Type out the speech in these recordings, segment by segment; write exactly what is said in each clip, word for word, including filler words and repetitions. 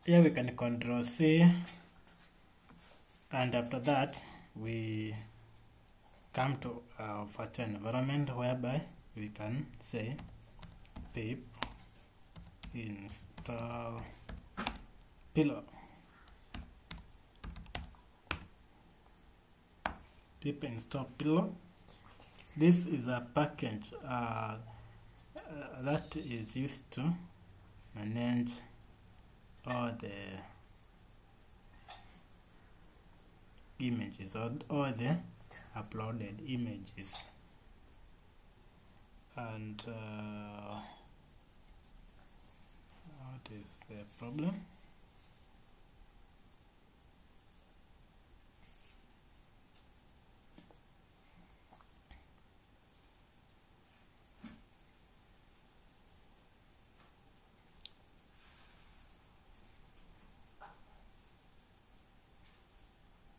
here we can control C, and after that we come to our virtual environment, whereby we can say pip install pillow. Pip install pillow. This is a package uh, uh, that is used to manage all the images or all the uploaded images, and uh, what is the problem?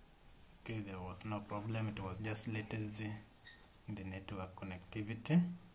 Okay, there was no problem, it was just latency in the network connectivity.